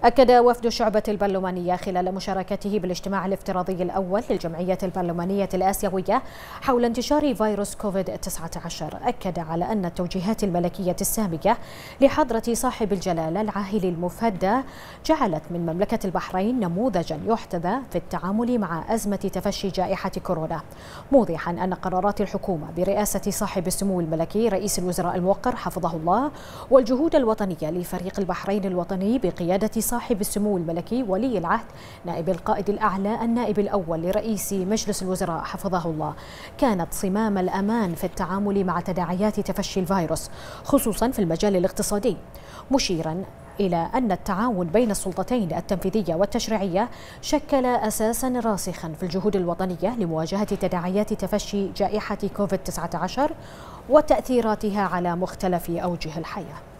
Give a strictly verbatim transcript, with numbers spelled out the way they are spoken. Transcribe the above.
أكد وفد شعبة البرلمانية خلال مشاركته بالاجتماع الافتراضي الأول للجمعية البرلمانية الآسيوية حول انتشار فيروس كوفيد تسعة عشر، أكد على أن التوجيهات الملكية السامية لحضرة صاحب الجلالة العاهل المفدى جعلت من مملكة البحرين نموذجا يحتذى في التعامل مع أزمة تفشي جائحة كورونا، موضحا أن قرارات الحكومة برئاسة صاحب السمو الملكي رئيس الوزراء الموقر حفظه الله والجهود الوطنية لفريق البحرين الوطني بقيادة صاحب السمو الملكي ولي العهد نائب القائد الأعلى النائب الأول لرئيس مجلس الوزراء حفظه الله كانت صمام الأمان في التعامل مع تداعيات تفشي الفيروس خصوصا في المجال الاقتصادي، مشيرا إلى أن التعاون بين السلطتين التنفيذية والتشريعية شكل أساسا راسخا في الجهود الوطنية لمواجهة تداعيات تفشي جائحة كوفيد تسعة عشر وتأثيراتها على مختلف أوجه الحياة.